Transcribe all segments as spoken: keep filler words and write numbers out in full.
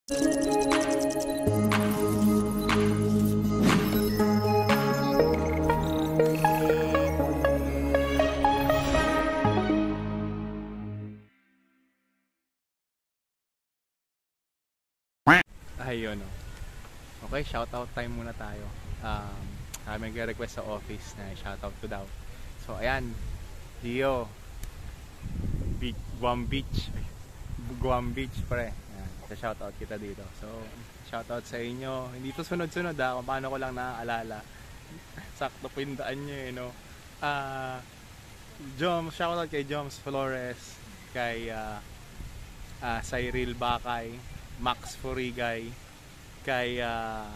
Ayun, no. Okay, shoutout time muna tayo. Um, uh, may request sa office na shoutout ko daw. So, ayan, Gio, Beach, Guam Beach, Guam Beach, pre. Ayan, shoutout kita dito. So, shoutout sa inyo. Hindi to sunod-sunod ha, kung paano ko lang naaalala. Sakto po yung daan nyo eh, no. Uh, Joms, shoutout kay Joms Flores, kay uh, uh, Cyril Bakay, Max Forigay, kay uh,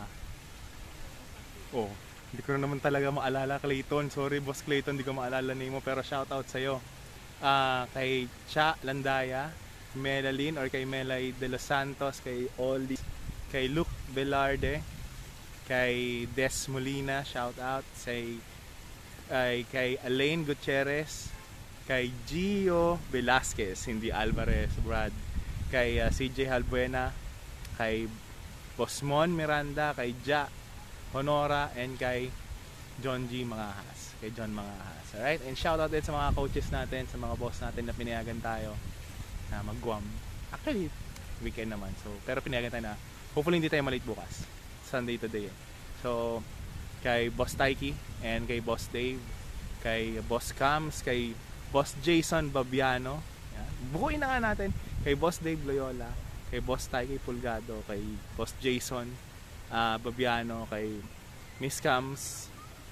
oh, hindi ko naman talaga maalala, Clayton, sorry boss Clayton, hindi ko maalala name mo, pero shoutout sa'yo. Uh, kay Cha Landaya, Melaline or kay Melay de los Santos, kay Oli, kay Luke Velarde, kay Des Molina, shoutout, say, ay, kay Alain Gutierrez, kay Gio Velasquez, hindi Alvarez, Brad, kay uh, C J Halbuena, kay Bosmon Miranda, kay Ja Honora, and kay John G. Mangahas, kay John Mangahas. Alright, and shout out din sa mga coaches natin, sa mga boss natin na pinayagan tayo na mag-Guam. Actually, weekend naman, so, pero pinayagan tayo na hopefully hindi tayo malate bukas, Sunday today eh. So, kay Boss Taiki and kay Boss Dave, kay Boss Cams, kay Boss Jason Babiano, yan. Bukuin na nga natin, kay Boss Dave Loyola, kay Boss Taiki Pulgado, kay Boss Jason uh, Babiano, kay Miss Cams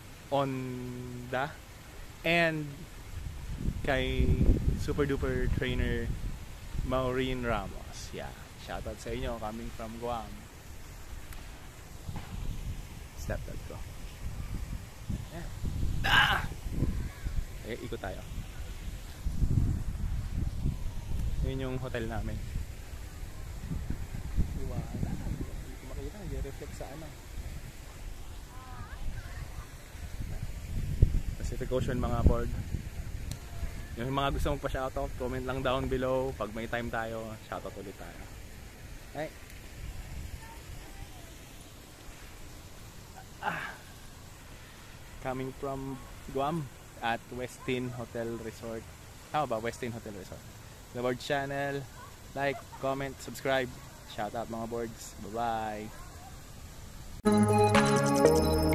Onda, and kay super duper trainer Maureen Ramos. Yeah, shoutout sa inyo coming from Guam. Step that go. Yeah. Ah! Eh, ikot tayo. Yun yung hotel namin. Iwala. Hindi ko makita. Nag-reflect sa ano. Pacific Ocean mga board. Yung mga gusto mong pa-shoutout, comment lang down below. Pag may time tayo, shoutout ulit tayo. Okay. Ah. Coming from Guam at Westin Hotel Resort. How about Westin Hotel Resort? The Board Channel, like, comment, subscribe. Shout out mga boards. Bye bye.